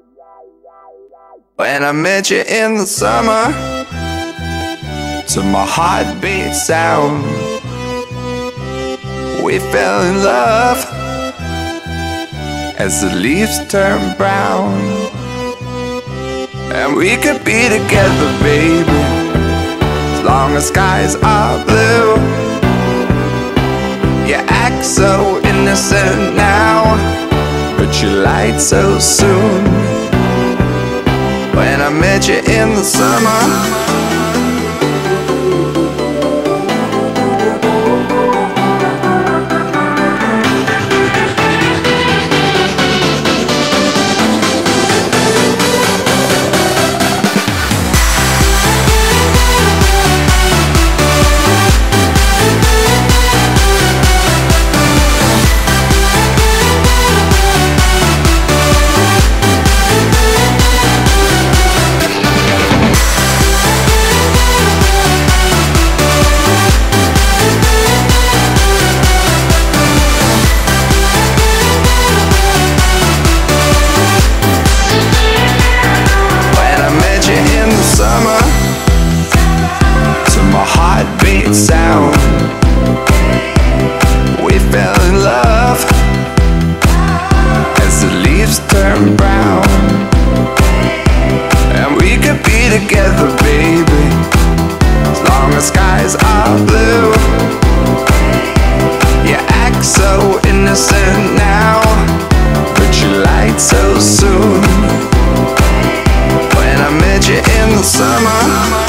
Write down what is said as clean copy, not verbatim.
When I met you in the summer, to my heartbeat sound, we fell in love as the leaves turn brown. And we could be together, baby, as long as skies are blue. You act so innocent now, but you lied so soon. When I met you in the summer, heartbeat sound, we fell in love as the leaves turn brown. And we could be together, baby, as long as skies are blue. You act so innocent now, but you lied so soon. When I met you in the summer,